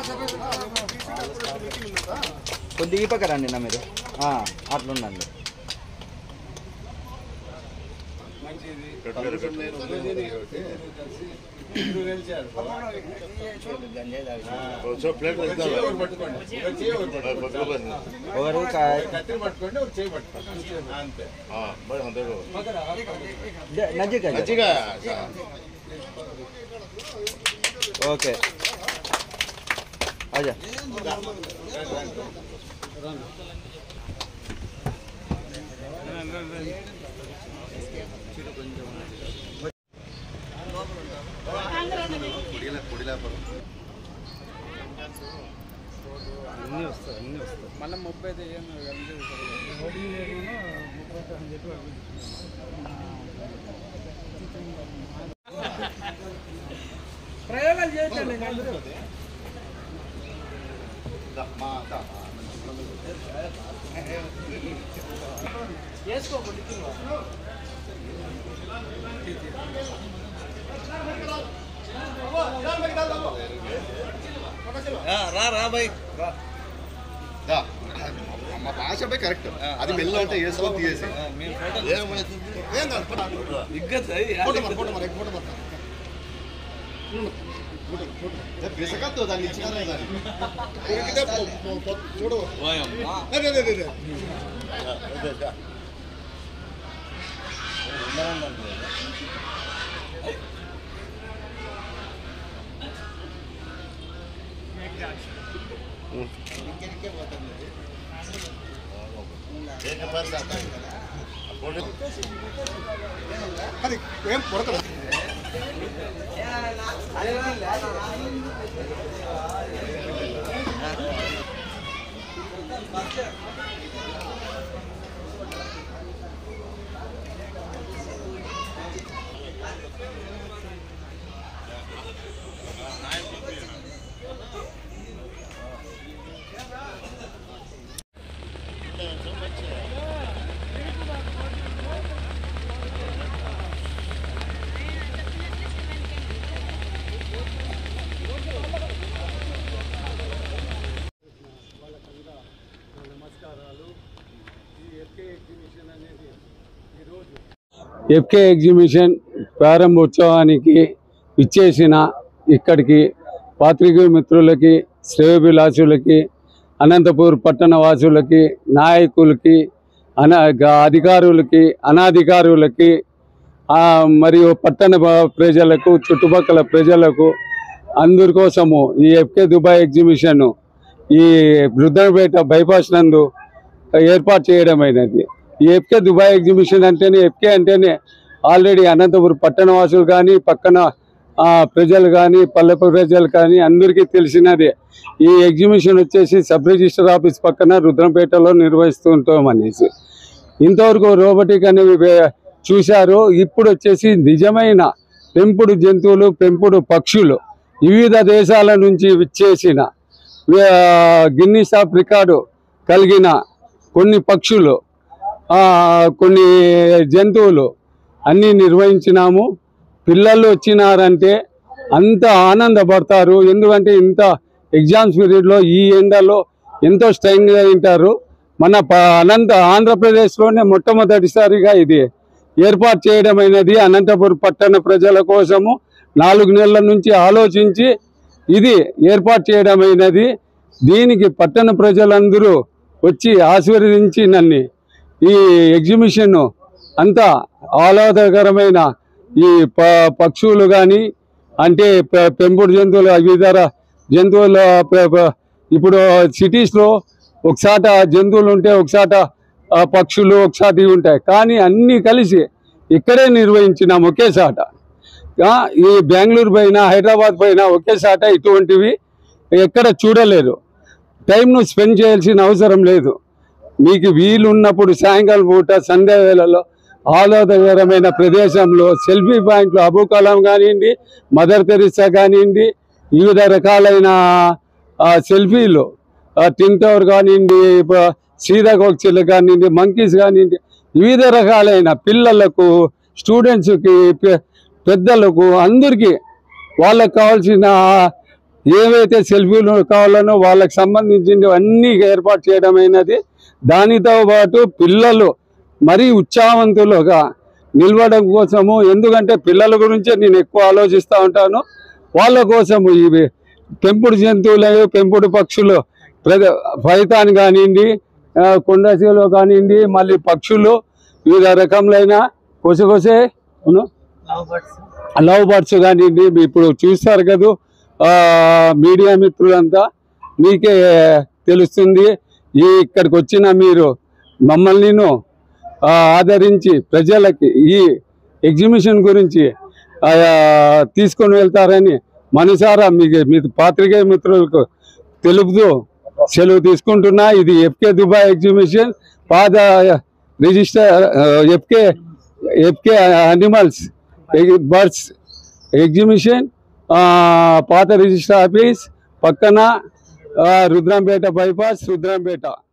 కొద్దిగా ఈ పక్క రండి నా మీరు అట్లుండండి. ఓకే అజా అన్నీ వస్తాయి మళ్ళీ 30 ప్రయోగాలు చేయొచ్చండి. రా భాయ్ మా భాష కరెక్ట్. అది మెల్ల అంటే వేసుకో తీసేసి బిసకద్దు దాన్ని ఇచ్చిన చూడు అది ఏం పొడకదు. ఎఫ్కే ఎగ్జిబిషన్ ప్రారంభోత్సవానికి ఇచ్చేసిన ఇక్కడికి పాత్రికేయ మిత్రులకి, శ్రేయోభిలాషులకి, అనంతపూర్ పట్టణ వాసులకి, నాయకులకి, అధికారులకి, అనధికారులకి, మరియు పట్టణ ప్రజలకు, చుట్టుపక్కల ప్రజలకు అందరి కోసము ఈ ఎఫ్కే దుబాయ్ ఎగ్జిబిషన్ ఈ రుద్రంపేట బైపాస్ నందు ఏర్పాటు చేయడమైనది. ఈ ఎఫ్కే దుబాయ్ ఎగ్జిబిషన్ అంటేనే, ఎఫ్కే అంటేనే ఆల్రెడీ అనంతపురం పట్టణవాసులు కానీ, పక్కన ప్రజలు కానీ, పల్లె ప్రజలు కానీ అందరికీ తెలిసినదే. ఈ ఎగ్జిబిషన్ వచ్చేసి సబ్ రిజిస్టర్ ఆఫీస్ పక్కన రుద్రంపేటలో నిర్వహిస్తూ ఉంటామనేసి ఇంతవరకు రోబోటిక్ అనేవి చూశారు. ఇప్పుడు వచ్చేసి నిజమైన పెంపుడు జంతువులు, పెంపుడు పక్షులు వివిధ దేశాల నుంచి విచ్చేసిన గిన్నీస్ ఆఫ్ రికార్డు కలిగిన కొన్ని పక్షులు, కొన్ని జంతువులు అన్నీ నిర్వహించినాము. పిల్లలు వచ్చినారంటే అంత ఆనందపడతారు. ఎందుకంటే ఇంత ఎగ్జామ్స్ పీరియడ్లో ఈ ఎండలో ఎంతో స్ట్రెయిన్గా తింటారు. మన ఆంధ్రప్రదేశ్లోనే మొట్టమొదటిసారిగా ఇది ఏర్పాటు చేయడమైనది. అనంతపురం పట్టణ ప్రజల కోసము 4 నెలల నుంచి ఆలోచించి ఇది ఏర్పాటు చేయడమైనది. దీనికి పట్టణ ప్రజలందరూ వచ్చి ఆశీర్వదించి నన్ను ఈ ఎగ్జిబిషన్ అంతా ఆహ్లాదకరమైన ఈ పక్షులు కానీ, అంటే పెంపుడు జంతువులు, వివిధ జంతువుల, ఇప్పుడు సిటీస్లో ఒకసాట జంతువులు ఉంటే ఒకసాట పక్షులు ఒకసారి ఉంటాయి, కానీ అన్నీ కలిసి ఇక్కడే నిర్వహించినాం ఒకేసాట. ఈ బెంగళూరు పైన, హైదరాబాద్ పైన ఒకేసాట ఇటువంటివి ఎక్కడ చూడలేరు. టైంను స్పెండ్ చేయాల్సిన అవసరం లేదు. మీకు వీలున్నప్పుడు సాయంకాలం పూట, సంధ్యా వేళలో ఆహ్లాదకరమైన ప్రదేశంలో సెల్ఫీ పాయింట్లు, అబూ కలాం కానివ్వండి, మదర్ తెరిసా కానివ్వండి, వివిధ రకాలైన సెల్ఫీలు, టిన్ టవర్ కానివ్వండి, సీతాకోక్చిలు కానివ్వండి, మంకీస్ కానివ్వండి, వివిధ రకాలైన పిల్లలకు, స్టూడెంట్స్కి, పెద్దలకు అందరికీ వాళ్ళకు కావాల్సిన ఏవైతే సెల్ఫీలు కావాలనో వాళ్ళకి సంబంధించినవి అన్నీ ఏర్పాటు చేయడం అయినది. దానితో పాటు పిల్లలు మరీ ఉత్సాహవంతులుగా నిలవడం కోసము, ఎందుకంటే పిల్లల గురించే నేను ఎక్కువ ఆలోచిస్తూ ఉంటాను. వాళ్ళ కోసము ఇవి పెంపుడు జంతువులు, పెంపుడు పక్షులు, పైతాన్ కానివ్వండి, కొండసీలో కానివ్వండి, మళ్ళీ పక్షులు వివిధ రకములైన కొసే లవ్ బర్డ్స్ కానివ్వండి. ఇప్పుడు చూస్తారు కదా మీడియా మిత్రులంతా, మీకే తెలుస్తుంది. ఇక్కడికి వచ్చిన మీరు మమ్మల్ని ఆదరించి ప్రజలకి ఈ ఎగ్జిబిషన్ గురించి తీసుకొని వెళ్తారని మనసారా మీ పాత్రికేయ మిత్రులకు తెలుపుతూ సెలవు తీసుకుంటున్నా. ఇది ఎఫ్కే దుబాయ్ ఎగ్జిబిషన్ పాత register FK animals birds exhibition, పాత రిజిస్టర్ ఆఫీస్ పక్కన, రుద్రంపేట బైపాస్, రుద్రంపేట.